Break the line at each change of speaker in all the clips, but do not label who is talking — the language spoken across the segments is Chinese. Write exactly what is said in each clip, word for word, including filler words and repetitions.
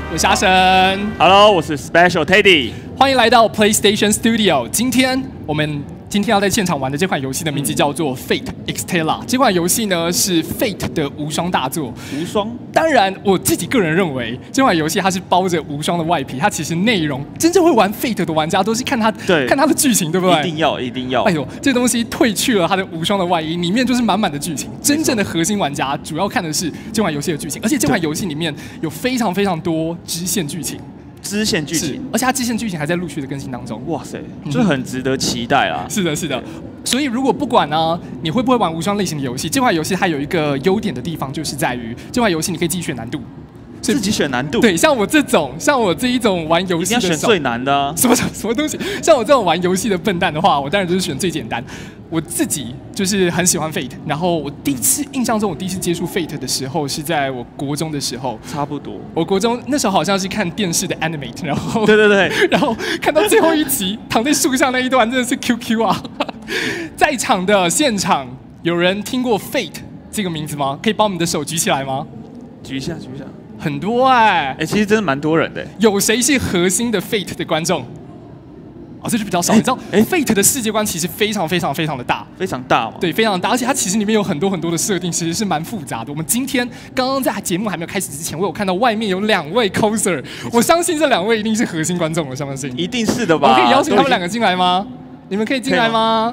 我是阿神
，Hello， 我是 Special Teddy，
欢迎来到 PlayStation Studio。今天我们今天要在现场玩的这款游戏的名字叫做 Fate Extella。这款游戏呢是 Fate 的无双大作。
无双？
当然，我自己个人认为这款游戏它是包着无双的外皮，它其实内容真正会玩 Fate 的玩家都是看它看它的剧情，对不对？
一定要，一定要。
哎呦，这东西褪去了它的无双的外衣，里面就是满满的剧情。真正的核心玩家主要看的是这款游戏的剧情，而且这款游戏里面有非常非常多支线剧情。
支线剧情，
而且它支线剧情还在陆续的更新当中。
哇塞，就是很值得期待啦。
是的，是的。所以如果不管呢，你会不会玩无双类型的游戏，这款游戏它有一个优点的地方，就是在于这款游戏你可以自己选难度。
自己选难度？
对，像我这种，像我这一种玩游戏的，
一定要选最难的、啊。
什么什么东西？像我这种玩游戏的笨蛋的话，我当然就是选最简单。我自己就是很喜欢 Fate， 然后我第一次印象中，我第一次接触 Fate 的时候是在我国中的时候，
差不多。
我国中那时候好像是看电视的 Animate， 然后
对对对，
然后看到最后一集躺在树上那一段，真的是 Q Q 啊！在场的现场有人听过 Fate 这个名字吗？可以把我们的手举起来吗？
举一下，举一下。
很多哎、欸，
哎、欸，其实真的蛮多人的。
有谁是核心的 Fate 的观众？哦，这就比较少。欸、你知道，哎、欸、，Fate 的世界观其实非常非常非常的大，
非常大嘛。
对，非常大，而且它其实里面有很多很多的设定，其实是蛮复杂的。我们今天刚刚在节目还没有开始之前，我有看到外面有两位 coser， 我相信这两位一定是核心观众，我相信。
一定是的吧？
我可以邀请他们两个进来吗？你们可以进来吗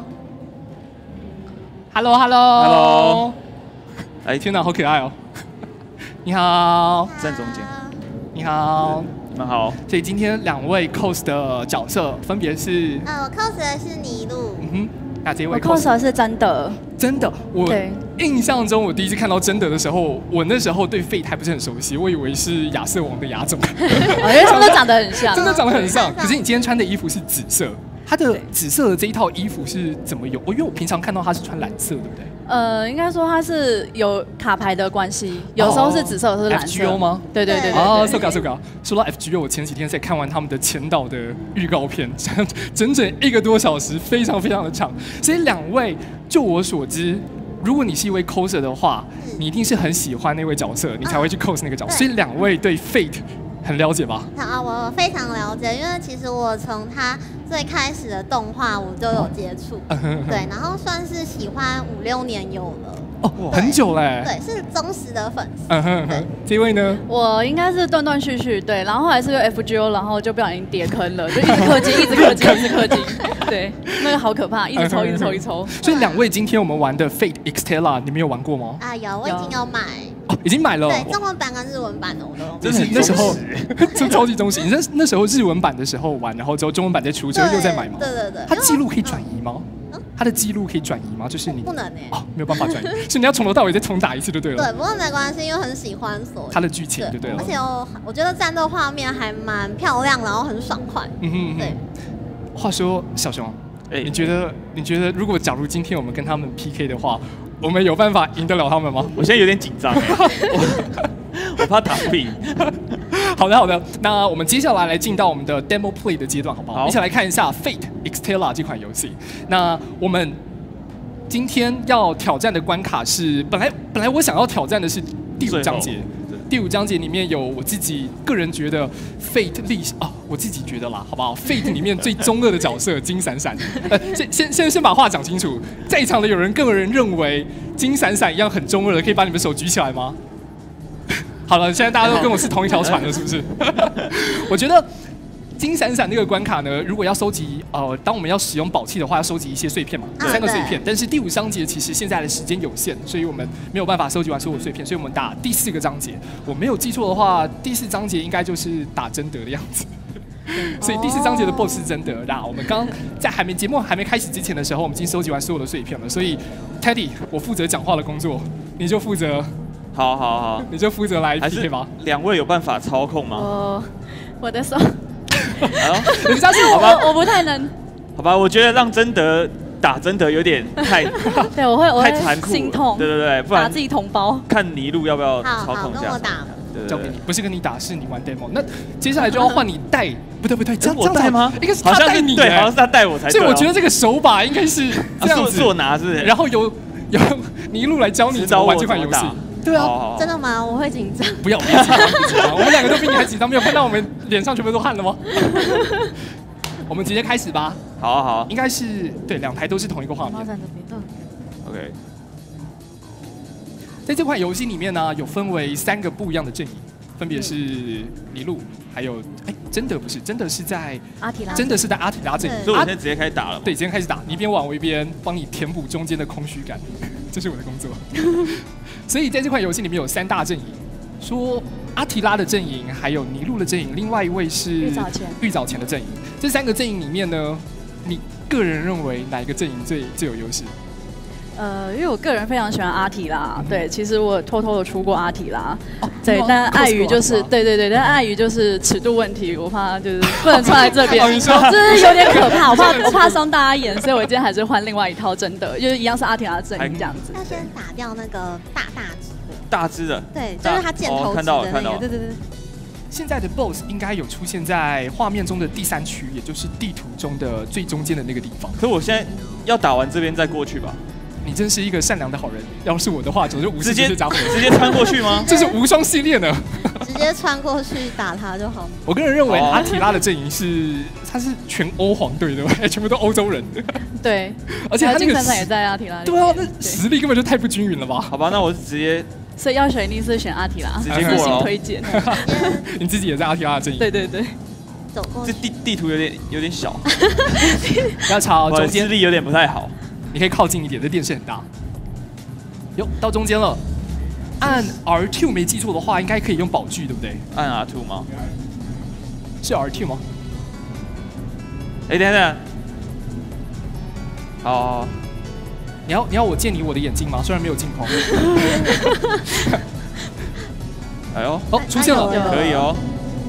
？Hello Hello
Hello，
哎，天哪，好可爱哦！你好，
站中间。
你好，
你们好。
所以今天两位 cos 的角色分别是，
呃，我 cos 的是尼禄。
嗯哼，那这位
我 cos 的是真的。
真的，我印象中我第一次看到真的的时候，我那时候对 Fate 还不是很熟悉，我以为是亚瑟王的亚种，
因为他们都长得很像，
真的长得很像。可是你今天穿的衣服是紫色，它的紫色的这一套衣服是怎么有？因为我平常看到他是穿蓝色，对不对？
呃，应该说它是有卡牌的关系，有时候是紫色，有时候是蓝色。
F G O 吗？
对对对对。
哦 ，so ga so ga。说到 F G O， 我前几天才看完他们的前导的预告片，整整一个多小时，非常非常的长。所以两位，就我所知，如果你是一位 coser 的话，你一定是很喜欢那位角色，你才会去 cos 那个角色。所以两位对 Fate 很了解吧？
啊，我非常了解，因为其实我从他最开始的动画我就有接触，对，然后算是喜欢五六年有了。
哦，很久嘞。
对，是忠实的粉丝。
嗯哼哼，这位呢？
我应该是断断续续，对，然后后来是个 F G O， 然后就不小心跌坑了，就一直氪金，一直氪金，一直氪金。对，那个好可怕，一直抽，一直抽，一直抽。
所以两位今天我们玩的 Fate Extella， 你们有玩过吗？
啊，有，我已经有买。
哦，已经买了。
对，中文版跟日文版的我都有。
真是那时候真超级忠实。你那那时候日文版的时候玩，然后之后中文版再出，之后又再买吗？
对对对。
它记录可以转移吗？它的记录可以转移吗？就是你
不能哎、欸，
哦，没有办法转移，所以你要从头到尾再重打一次就对了。
对，不过没关系，因为很喜欢所
它的剧情就对了。
而且我我觉得战斗画面还蛮漂亮，然后很爽快。嗯哼嗯，对。
话说小熊，哎、欸，你觉得你觉得如果假如今天我们跟他们 P K 的话，我们有办法赢得了他们吗？
我现在有点紧张哎，我怕打不赢。
好的好的，那我们接下来来进到我们的 demo play 的阶段，好不好？好，一起来看一下 Fate Extella 这款游戏。那我们今天要挑战的关卡是，本来本来我想要挑战的是第五章节。第五章节里面有我自己个人觉得 Fate 历史啊，我自己觉得啦，好不好 ？Fate 里面最中二的角色金闪闪，呃，先先先先把话讲清楚，在场的有人个人认为金闪闪一样很中二的，可以把你们手举起来吗？好了，现在大家都跟我是同一条船了，是不是？我觉得金闪闪那个关卡呢，如果要收集呃，当我们要使用宝器的话，要收集一些碎片嘛，三个碎片。但是第五章节其实现在的时间有限，所以我们没有办法收集完所有碎片，所以我们打第四个章节。我没有记错的话，第四章节应该就是打真德的样子。所以第四章节的 B O S S 是真德。那我们刚刚在还没节目还没开始之前的时候，我们已经收集完所有的碎片了。所以 Teddy， 我负责讲话的工作，你就负责。
好好好，
你就负责来 P K 吧。
两位有办法操控吗？
我我的手，
你们相信
我吗？我不太能。
好吧，我觉得让真德打真德有点太，
对，我会我会
太残酷，
心痛。
对对对，不然
打自己同胞。
看尼禄要不要操控一下？
好，跟我打。
交给你，不是跟你打，是你玩 demo。那接下来就要换你带，不对不对，这样
我带吗？
应该是他带你，
对，好像是他带我才对。
所以我觉得这个手把应该是这样子，
是我拿是，
然后由由尼禄来教你怎么玩这款游戏。 对啊，
真的吗？我会紧张。
不要，别紧张，别紧张。我们两个都比你还紧张，没有看到我们脸上全部都汗了吗？我们直接开始吧。
好啊，好啊。
应该是对，两台都是同一个画面。
OK。
在这款游戏里面呢，有分为三个不一样的阵营，分别是尼禄，还有哎，真的不是，真的是在
阿提拉，
真的是在阿提拉阵营。
所以我现在直接开始打了。
对，直接开始打，你一边玩我一边帮你填补中间的空虚感，这是我的工作。所以在这款游戏里面有三大阵营，说阿提拉的阵营，还有尼禄的阵营，另外一位是
玉藻前
玉藻前的阵营。这三个阵营里面呢，你个人认为哪一个阵营最最有优势？
呃，因为我个人非常喜欢阿提拉，嗯、对，其实我偷偷的出过阿提拉，
哦、
对，但碍于就是对对对，但碍于就是尺度问题，我怕就是不能穿在这边，这是有点可怕，我怕我怕伤大家眼，所以我今天还是换另外一套真的，就是一样是阿提拉阵营这样子。
要先打掉那个大大只的，
大只的，
对，就是它箭头
看到了看到了，
对对对。
现在的 B O S S 应该有出现在画面中的第三区，也就是地图中的最中间的那个地方。
可我现在要打完这边再过去吧。
你真是一个善良的好人。要是我的话，总是无视这些家伙。
直接穿过去吗？
这是无双系列呢。
直接穿过去打他就好。
我个人认为阿提拉的阵营是，他是全欧皇队对吧？全部都欧洲人。
对，
而且他那个
金也在阿提拉。
对啊，那实力根本就太不均匀了吧？
好吧，那我是直接。
所以要选一定是选阿提拉，
直接过了。
推荐。
你自己也在阿提拉的阵营。
对对对。
走过
这地地图有点有点小。
不要吵，中间
视力有点不太好。
你可以靠近一点，这电视很大。哟，到中间了。按 R 二 没记错的话，应该可以用宝具，对不对？
按 R 二 吗？
是 R 二 吗？
哎，等等。好。
你要你要我借你我的眼镜吗？虽然没有镜头。
哎呦，
哦，出现了，
可以哦。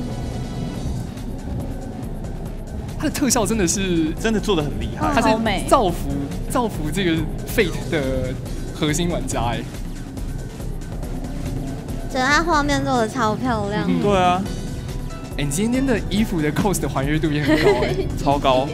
它的特效真的是
真的做的很厉害，
它是造福造福这个 Fate 的核心玩家哎。
觉得它画面做的超漂亮。
嗯、对啊。
哎，你今天的衣服的 cos 的还原度也很高哎，
超高。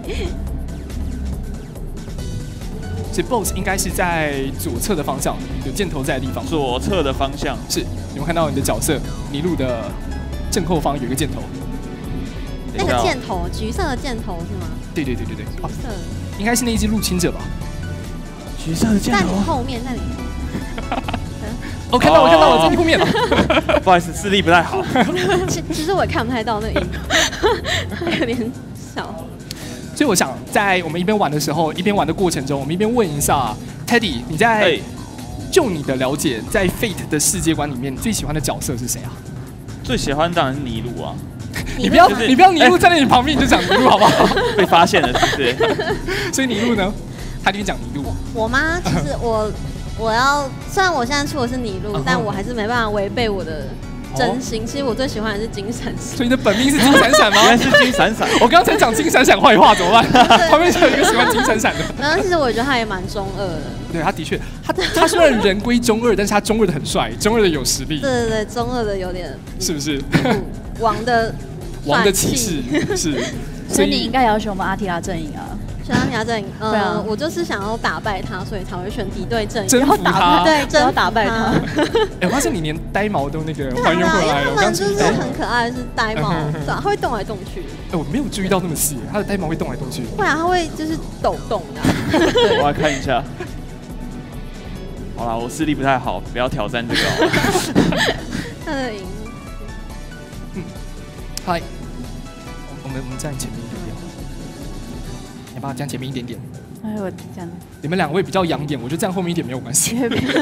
所以 B O S S 应该是在左侧的方向，有箭头在的地方。
左侧的方向
是，有没有看到你的角色尼禄的正后方有一个箭头？
那个箭头，橘色的箭头是吗？
对对对对对，
橘色，
应该是那一只入侵者吧？
橘色的箭头
在你后面，在你。
我看到我看到了，在你后面了。
不好意思，视力不太好。
其其实我也看不太到那个荧幕，有点小。
所以我想，在我们一边玩的时候，一边玩的过程中，我们一边问一下 Teddy， 你在就你的了解，在 Fate 的世界观里面，你最喜欢的角色是谁啊？
最喜欢当然是尼禄啊。
你不要你不要尼禄站在你旁边，你就讲尼禄好不好？
被发现了是不是？
所以尼禄呢？他就讲尼禄。
我吗？其实我我要，虽然我现在出的是尼禄，但我还是没办法违背我的。真心，其实我最喜欢的是金闪闪。
所以你的本命是金闪闪吗？
原来是金闪闪。
我刚才讲金闪闪坏话怎么办？旁边有一个喜欢金闪闪的。
然后其实我觉得他也蛮中二的。
对，他的确，他他虽然人归中二，但是他中二的很帅，中二的有实力。
对对对，中二的有点。
是不是？
王的
王的气势是。
所以你应该也要选我们阿提拉阵营啊。
选阿提拉阵营，嗯、呃，我就是想要打败他，所以才会选敌对阵营，
征服他，
对，真要
打败他。
哎，我发现你连呆毛都那个还原回来了。
他们就是很可爱，是呆毛，对吧？它会动来动去。
哎，我没有注意到那么细，它的呆毛会动来动去。
会啊，它会就是抖动的。
我来看一下。好啦，我视力不太好，不要挑战这个好了。
他的荧幕。
嗯，嗨，我们我们站前面一点点。你把它站前面一点点。
哎，我这样。
你们两位比较养眼，我就站后面一点没有关系。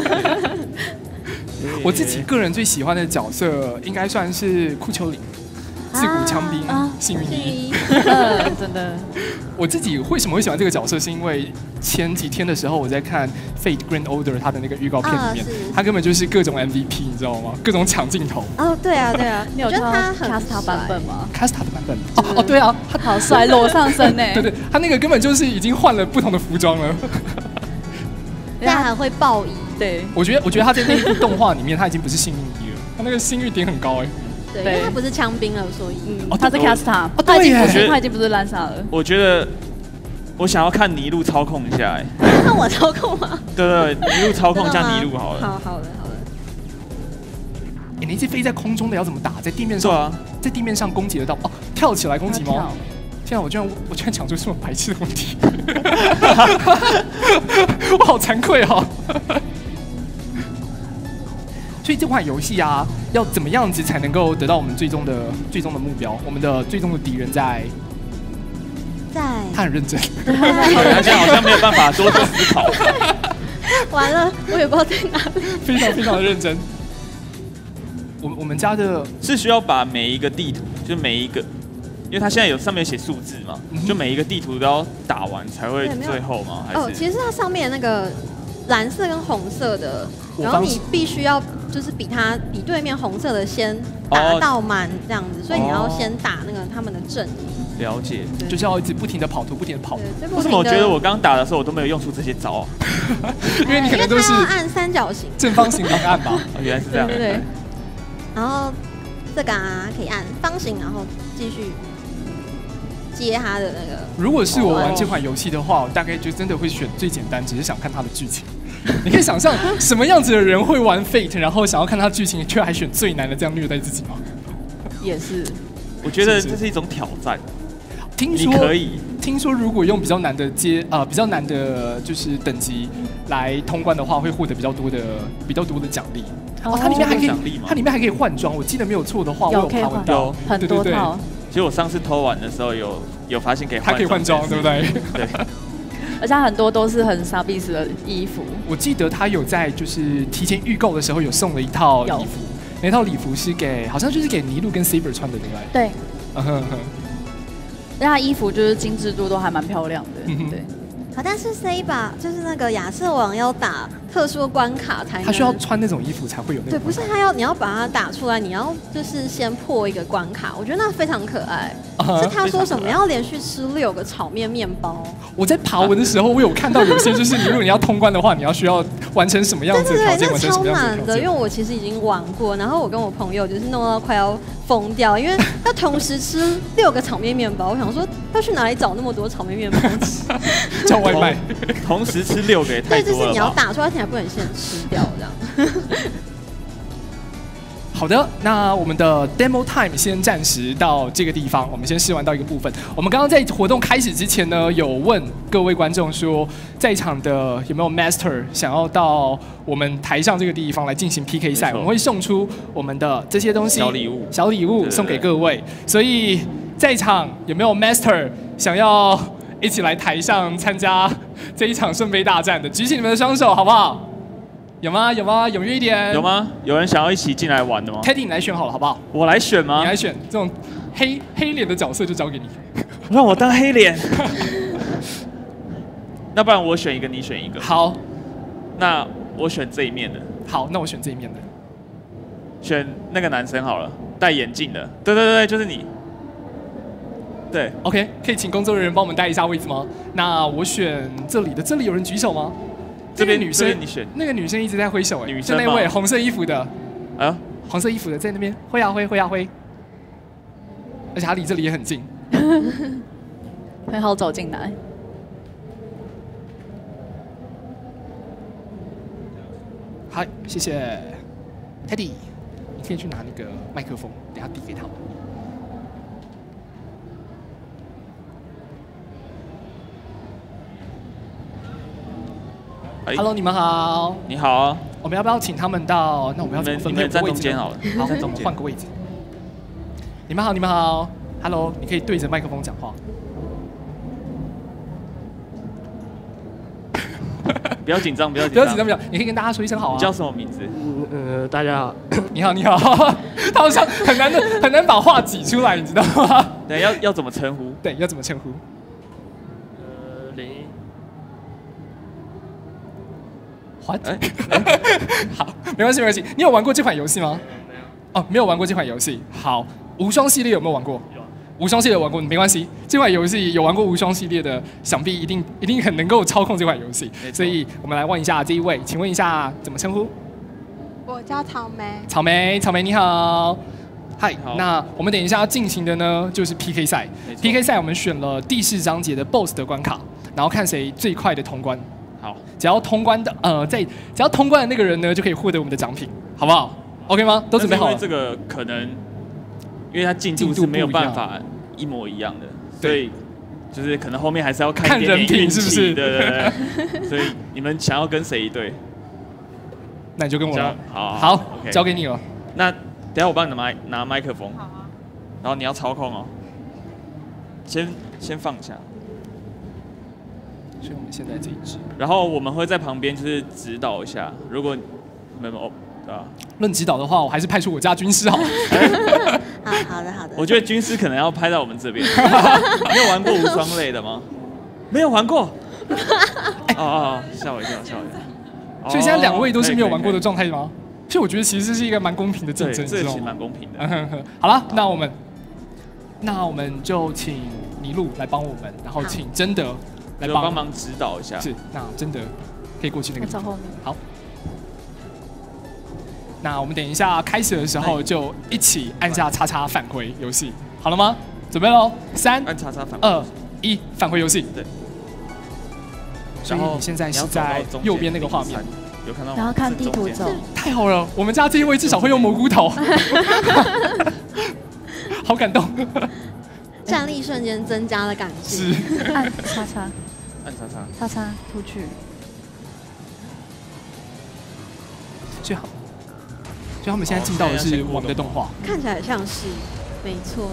我自己个人最喜欢的角色应该算是库丘林，自古枪兵，幸运一。
真的。
我自己为什么会喜欢这个角色，是因为前几天的时候我在看《Fate Grand Order》它的那个预告片里面，他根本就是各种 M V P， 你知道吗？各种抢镜头。
哦，对啊，对啊，
你有看到 Casta 版本吗
？Casta 的版本。哦哦，对啊，
他好帅，裸上身呢。
对对，他那个根本就是已经换了不同的服装了。
但还会爆衣。
对，
我觉得，我觉得他在那一部动画里面，他已经不是幸运一了，他那个幸运点很高哎。
对，因为他不是枪兵了，所以
嗯，他是 Casta，
他已经
不是，他已经不是兰萨了。
我觉得我想要看尼禄操控一下哎。
看我操控吗？
对对，尼禄操控一下尼禄好了。
好好的好的。
哎，那些飞在空中的要怎么打？在地面上，
啊、
在地面上攻击得到哦，跳起来攻击吗？天啊，我居然我居然讲出这么白痴的问题，我好惭愧哦。所以这款游戏啊，要怎么样子才能够得到我们最终的最终的目标？我们的最终的敌人在。
在，
他很认真，
他现在好像没有办法多做思考。
完了，我也不知道在哪里。
非常非常的认真。我我们家的
是需要把每一个地图，就每一个，因为它现在有上面写数字嘛，嗯、就每一个地图都要打完才会最后吗？还是？
哦，其实它上面那个蓝色跟红色的，然后你必须要就是比它比对面红色的先打到满这样子，哦、所以你要先打那个他们的阵营。
了解，
就是要一直不停的跑图，不停的跑图。
为什么我觉得我刚打的时候我都没有用出这些招啊？
因为你可能都是
按三角形、
正方形按吧。
原来是这样。
对对对。然后这个啊可以按方形，然后继续接它的那个。
如果是我玩这款游戏的话，我大概就真的会选最简单，只是想看它的剧情。你可以想象什么样子的人会玩 Fate， 然后想要看它剧情，却还选最难的，这样虐待自己吗？
也是。
我觉得这是一种挑战。
听说
可以，
听说如果用比较难的阶呃比较难的就是等级来通关的话，会获得比较多的比较多的奖励。哦，它里面还可以，它里面还可以换装。我记得没有错的话，我有爬文到，
很多套。
其实我上次偷玩的时候有有发现可以换，
它可以换装，对不对？
对。
而且很多都是很傻逼死的衣服。
我记得他有在就是提前预购的时候有送了一套礼服，那套礼服是给好像就是给尼禄跟 Saber 穿的，对不对？
对。
嗯哼哼。
那他衣服就是精致度都还蛮漂亮的，嗯、对。
好，但是 Saber 就是那个亚瑟王要打特殊关卡才能，
他需要穿那种衣服才会有那个。
对，不是他要你要把它打出来，你要就是先破一个关卡，我觉得那非常可爱。Uh-huh, 是他说什么要连续吃六个炒面面包。
我在爬文的时候，我有看到有些就是你如果你要通关的话，你要需要完成什么样子的条件，完成什么样子的条件。
的，因为我其实已经玩过，然后我跟我朋友就是弄到快要疯掉，因为要同时吃六个炒面面包，我想说要去哪里找那么多炒面面包吃？
叫外卖。
同时吃六个也太多了吧？
对，就是你要打出来，你还不能先吃掉这样。
好的，那我们的 demo time 先暂时到这个地方，我们先试玩到一个部分。我们刚刚在活动开始之前呢，有问各位观众说，在场的有没有 master 想要到我们台上这个地方来进行 P K 赛？我们会送出我们的这些东西，
小礼物，
小礼物送给各位。所以在场有没有 master 想要一起来台上参加这一场圣杯大战的？举起你们的双手，好不好？有吗？有吗？踊跃一点。
有吗？有人想要一起进来玩的吗
？Teddy， 你来选好了，好不好？
我来选吗？
你来选，这种黑黑脸的角色就交给你。
让我当黑脸。那不然我选一个，你选一个。
好。那
我选这一面的。
好，那我选这一面的。
选那个男生好了，戴眼镜的。对对对，就是你。对
，OK， 可以请工作人员帮我们带一下位置吗？那我选这里的，这里有人举手吗？
这边
女生，
你选
那个女生一直在挥手，哎，
女生
就那位红色衣服的，
啊，
黄色衣服的在那边挥啊挥，挥啊挥，而且她离这里也很近，
很好走进来。
好，谢谢 ，Teddy， 你可以去拿那个麦克风，等下递给他。Hello， 你们好。
你好啊。
我们要不要请他们到？那我们要怎么分配
站中间好了。
好，站中间，换个位置。你们好，你们好。Hello， 你可以对着麦克风讲话。
不要紧张，不要
不要紧张，不要。你可以跟大家说一声好啊。
你叫什么名字？
呃，大家好。
你好，你好。他好像很难的，很难把话挤出来，你知道吗？
对，要要怎么称呼？
对，要怎么称呼？
呃，林。
What？ 好，没关系，没关系。你有玩过这款游戏吗？
没有。
哦，没有玩过这款游戏。好，无双系列有没有玩过？
有。
无双系列有玩过，没关系。这款游戏有玩过无双系列的，想必一定一定很能够操控这款游戏。所以我们来问一下这一位，请问一下怎么称呼？
我叫草莓。
草莓，草莓你好。嗨，那我们等一下要进行的呢，就是 P K 赛。P K 赛我们选了第四章节的 B O S S 的关卡，然后看谁最快的通关。
好，
只要通关的，呃，在只要通关的那个人呢，就可以获得我们的奖品，好不好？ OK 吗？都准备好了。
因为这个可能，因为它进度是没有办法一模一样的，所以就是可能后面还是要看一点点运气，
是不是？
对对对。所以你们想要跟谁一队？
那你就跟我了。
好，
好，
okay.
交给你了。
那等一下我帮你拿拿麦克风，好啊。然后你要操控哦，先先放下。
所以我们现在这一支。
然后我们会在旁边就是指导一下，如果你们哦，对吧？
论指导的话，我还是派出我家军师好。
好好的好的。
我觉得军师可能要拍在我们这边。你有玩过无双类的吗？没有玩过。哦哦，吓我一跳，吓我一跳。
所以现在两位都是没有玩过的状态吗？所以我觉得其实这是一个蛮公平的竞争，
这其实蛮公平的。
好了，那我们，那我们就请尼禄来帮我们，然后请真德来
帮忙指导一下。
是，那真德可以过去那个地方。
后面。
好。那我们等一下开始的时候就一起按下叉叉返回游戏，好了吗？准备喽，三、
按叉叉返回，
二、一，返回游戏。
对。
然后你现在是在右边那个画面，
有看到吗？
然后看地图走。
太好了，我们家这一位至少会用蘑菇头，好感动。
战力瞬间增加了感觉。
是。
按叉叉，
按叉叉，
叉叉出去。
最好。所以他们现在进到的是我们的动画，
看起来像是，没错。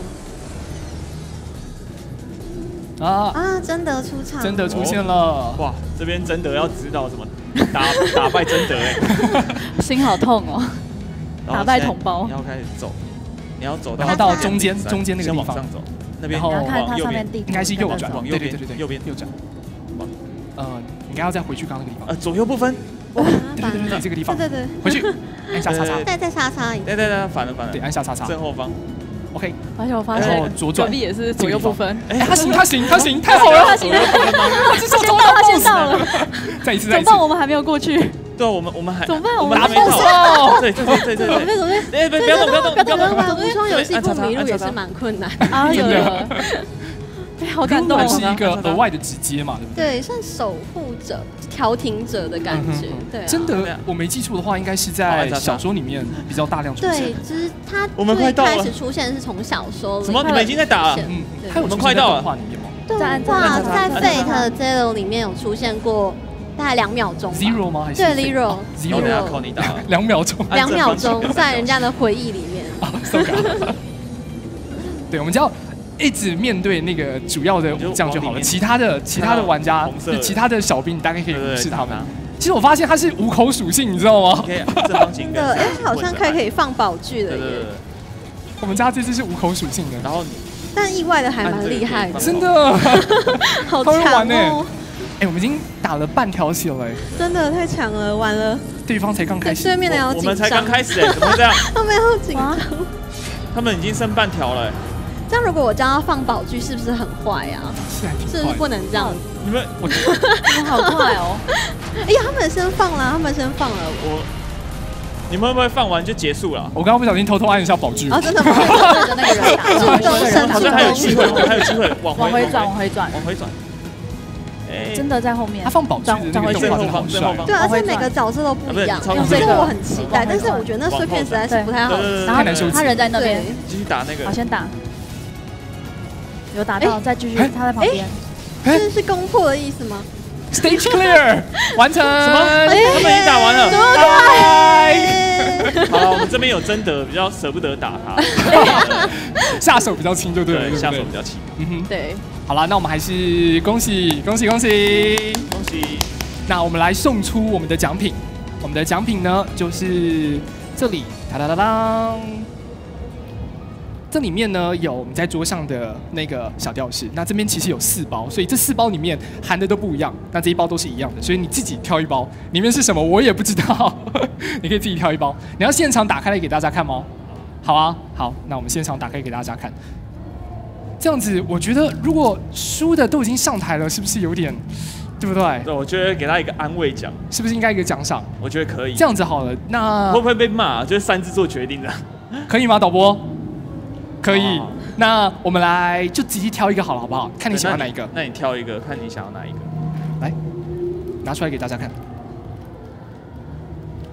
啊
啊！真德出场，
真德出现了！
哇，这边真德要指导怎么打打败真德哎，
心好痛哦！打败同胞，
你要开始走，你要走到
然后到中间中间那个地方
往上走，那边
然后往右边
应该是右转，
往右边，
对对对，
右边
右转。呃，你应该要再回去刚刚那个地方。
呃，左右不分。
哇，
对对对对，这个地方。
对对对，
回去按下叉叉，
再再叉叉一
对对对，反了反了，
对，按下叉叉，
正后方。
OK，
而且我发现
左转
力也是左右不分。
哎，他行他行他行，太好了，
他行了，
他
先到他先到了。
再一次
再一次，怎么办？我们还没有过去。
对，我们我们还
怎么办？
我们
打不到。
对对对对对。
左边左边，
哎，不要动不要动不要动。
玩无双游戏不迷路也是蛮困难
啊，有有。哎，好感动！
是一个额外的直接嘛，对不对？
对，算守护者、调停者的感觉。对，
真的，我没记错的话，应该是在小说里面比较大量出现。
对，就是他
最
开始出现是从小说里。
什么？你们已经在打了？
嗯，我们
快到了。
对，哇，在 Fate Zero 里面有出现过。大概两秒钟
，zero 吗？还是
对 zero
zero 靠你打
两秒钟，
两秒钟在人家的回忆里面。
啊 ，so good。对，我们只要一直面对那个主要的武将就好了，其他的其他的玩家，其他的小兵，你大概可以无视他们。其实我发现他是无口属性，你知道吗？
真的，哎，好像可以可以放宝具的耶。
我们家这次是无口属性的，
然后
但意外的还蛮厉害的，
真的，
好强哦。
哎，我们已经打了半条血了，
真的太强了，完了，
对方才刚开始，
对面的要紧张，
我们才刚开始，哎，怎么这样？
他们要紧张，
他们已经剩半条了。
这样如果我叫他放宝具，是不是很坏呀？是不是不能这样？
你们，
我们好快哦！
哎呀，他们先放了，他们先放了，
我。你们会不会放完就结束了？
我刚刚不小心偷偷按一下宝具。
啊，真的吗？对着那个人打，注重身
好像还有机会，还有机会往
往回转，往回转，
往回转。
真的在后面。
他放宝具的那个动画真的好帅。
对，而且每个角色都不一样，这个我很期待。但是我觉得那碎片实在是不太好。
然后他人在那边，
继续打那个。
好，先打。有打到，再继续，他在旁边。
这是攻破的意思吗？
Stage clear， 完成。什
么？他们已经打完了。
这么
快！好了，我们这边有真的比较舍不得打他，
下手比较轻，就对了，
下手比较轻。
嗯哼，
对。
好了，那我们还是恭喜恭喜恭喜
恭喜！
那我们来送出我们的奖品，我们的奖品呢就是这里，哒哒哒当。这里面呢有我们在桌上的那个小吊饰，那这边其实有四包，所以这四包里面含的都不一样，那这一包都是一样的，所以你自己挑一包，里面是什么我也不知道，你可以自己挑一包。你要现场打开来给大家看吗？好啊，好，那我们现场打开给大家看。这样子，我觉得如果输的都已经上台了，是不是有点，对不对？
对，我觉得给他一个安慰奖，
是不是应该一个奖赏？
我觉得可以。
这样子好了，那
会不会被骂？就是擅自做决定的，
可以吗，导播？可以，那我们来就直接挑一个好了，好不好？看你喜欢哪一个。
那你挑一个，看你想要哪一个。
来，拿出来给大家看。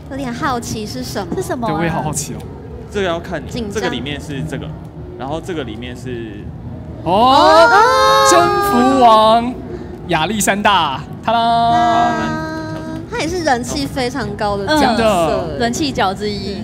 有点好奇是什么？
是什么、啊？
对，我也好好奇哦。
这个要看你，这个里面是这个，然后这个里面是
哦，征服王亚历山大，他啦，
他也是人气非常高的角色，
嗯、人气角之一。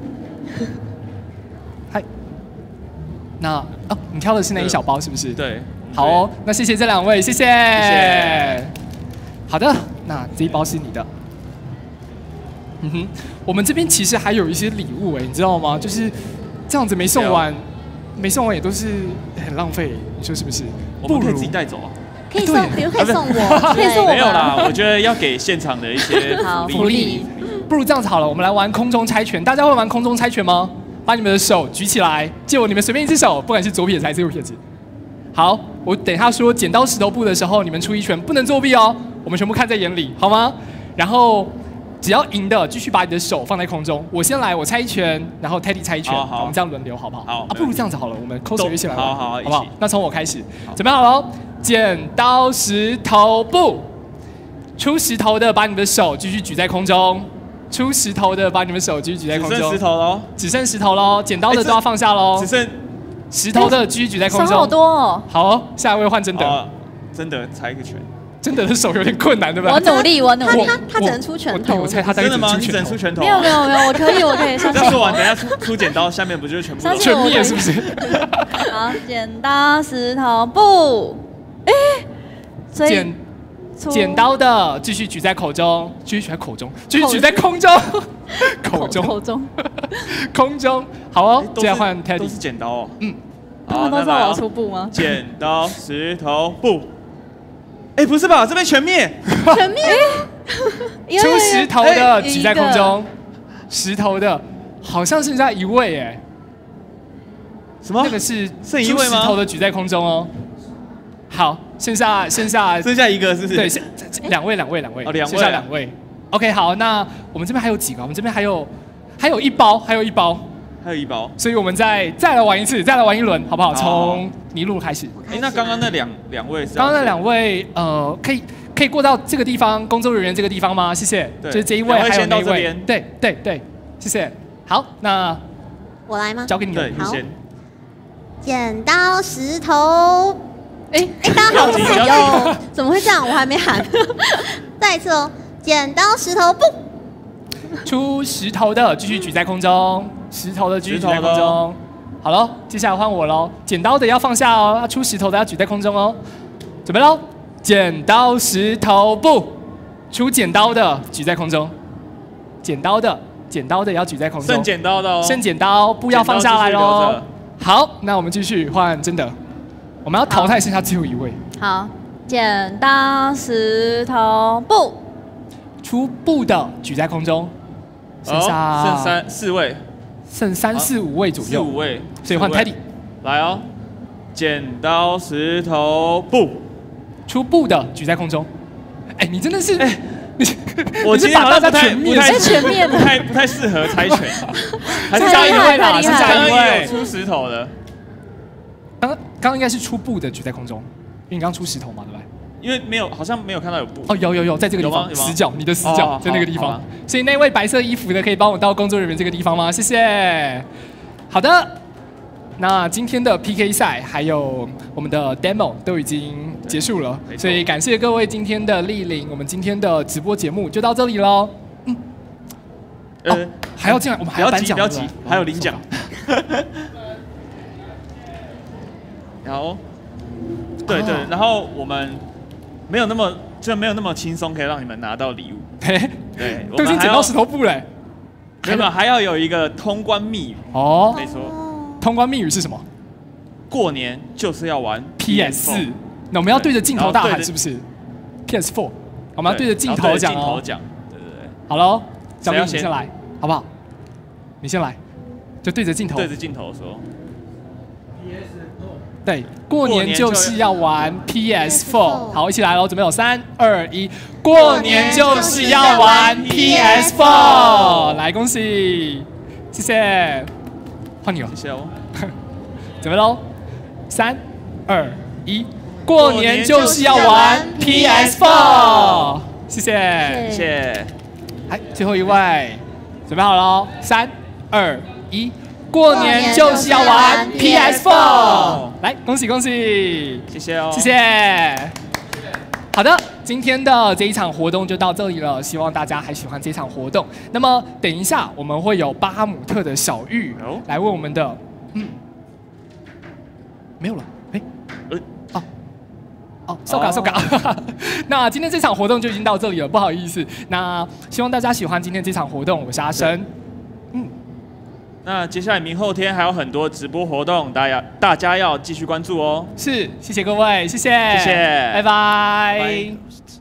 嗨，那哦，你挑的是那一小包是不是？
对。
好哦，那谢谢这两位，谢谢。谢谢。好的，那这一包是你的。嗯哼，我们这边其实还有一些礼物哎，你知道吗？就是这样子没送完，没送完也都是很浪费，你说是不是？
我们可以自己带走啊。
可以送，比如可以送我，可以送我。
没有啦，我觉得要给现场的一些福利。
不如这样子好了，我们来玩空中猜拳。大家会玩空中猜拳吗？把你们的手举起来，借我你们随便一只手，不管是左撇子还是右撇子。好，我等一下说剪刀石头布的时候，你们出一拳，不能作弊哦，我们全部看在眼里，好吗？然后只要赢的，继续把你的手放在空中。我先来，我猜一拳，然后 Teddy 猜一拳，好好我们这样轮流，好不好？
好
啊，不如这样子好了，我们 coser 一起来玩，
好好好，
好不好？那从我开始，准备好了，剪刀石头布，出石头的把你们的手继续举在空中，出石头的把你们手继续举在空中，
只剩石头喽，
只剩石头喽，剪刀的都要放下喽，
只剩。
石头的继续举在空中，
好多哦。
好哦，下一位换真的，
哦、真的猜一个拳，
真的的手有点困难，对吧？
我努力，我努力。
他他他只能出拳头，
我猜他真
的吗？你只能出拳头？
没有没有没有，我可以我可以。
这样说完，等下出出剪刀，下面不就是全部
全灭是不是？
好，剪刀石头布，哎，
剪剪刀的继续举在口中，继续举在口中，继续举在空中，口中
口中
空中。好哦，接下来换 Teddy，
都是剪刀哦。
嗯。
他们都知道我要出布吗？
剪刀石头布。哎，不是吧？这边全灭。
全灭。
出石头的举在空中，石头的好像剩下一位哎。
什么？
那个是
剩一位吗？
石头的举在空中哦。好，剩下剩下
剩下一个是不是？
对，两位两位两位，
哦，两位，
剩下两位。OK， 好，那我们这边还有几个？我们这边还有还有一包，还有一包。
还有一包，
所以我们再再来玩一次，再来玩一轮，好不好？从尼禄开始。
哎，那刚刚那两两位，
刚刚那两位，呃，可以可以过到这个地方，工作人员这个地方吗？谢谢。就是这一位，还有那一位。对对对，谢谢。好，那
我来吗？
交给你了。
好。
剪刀石头，哎哎，大家好惨哟！怎么会这样？我还没喊。再一次哦，剪刀石头布。
出石头的继续举在空中，石头的继续举在空中。好了，接下来换我喽。剪刀的要放下哦，要出石头的要举在空中哦。准备喽，剪刀石头布，出剪刀的举在空中，剪刀的剪刀的要举在空中。
剩剪刀的哦，
剩剪刀布要放下来喽。好，那我们继续换真的，我们要淘汰剩下最后一位。
好，剪刀石头布，
出布的举在空中。剩下
剩三四位，
剩三四五位左右，
四五位，
所以换 Teddy
来哦。剪刀石头布，
出布的举在空中。哎，你真的是，哎，你
我今天好像不太不太
全面，
不太不太适合猜拳，
还是下一位啦，是下一位
出石头的。
刚刚刚应该是出布的举在空中，因为你刚出石头嘛，对不对？
因为没有，好像没有看到有布。
哦，有有有，在这个地方，死角，你的死角在那个地方。所以那位白色衣服的可以帮我到工作人员这个地方吗？谢谢。好的，那今天的 P K 赛还有我们的 demo 都已经结束了，所以感谢各位今天的莅临，我们今天的直播节目就到这里喽。嗯。呃，还要进来，我们还要颁奖，
不要急，还有领奖。好。对对，然后我们没有那么就没有那么轻松，可以让你们拿到礼物。对，
都已经剪刀石头布嘞。
没有，还要有一个通关密语。
哦，
没错。
通关密语是什么？
过年就是要玩
P S 四。那我们要对着镜头大喊，是不是 ？P S 四，我们要对着镜头讲哦。
镜头讲，对对对。
好喽，小明你先来，好不好？你先来，就对着镜头。
对着镜头说。
对，过年就是要玩 P S 四，好，一起来喽！准备有三二一，过年就是要玩 P S 四，来恭喜，谢谢，换你了，
谢谢哦。
准备喽，三二一，过年就是要玩 P S 四，谢谢，
谢谢。
来，最后一位， 准备好了，三、二、一，过年就是要玩 P S 四，来，恭喜恭喜，
谢谢哦，
谢谢。好的，今天的这一场活动就到这里了，希望大家还喜欢这场活动。那么等一下我们会有巴哈姆特的小玉来为我们的，嗯，没有了，哎，呃，哦。哦，收卡收卡。那今天这场活动就已经到这里了，不好意思。那希望大家喜欢今天这场活动，我是阿生。嗯，
那接下来明后天还有很多直播活动，大家大家要继续关注哦。
是，谢谢各位，谢谢，
谢谢，
拜拜。
拜拜。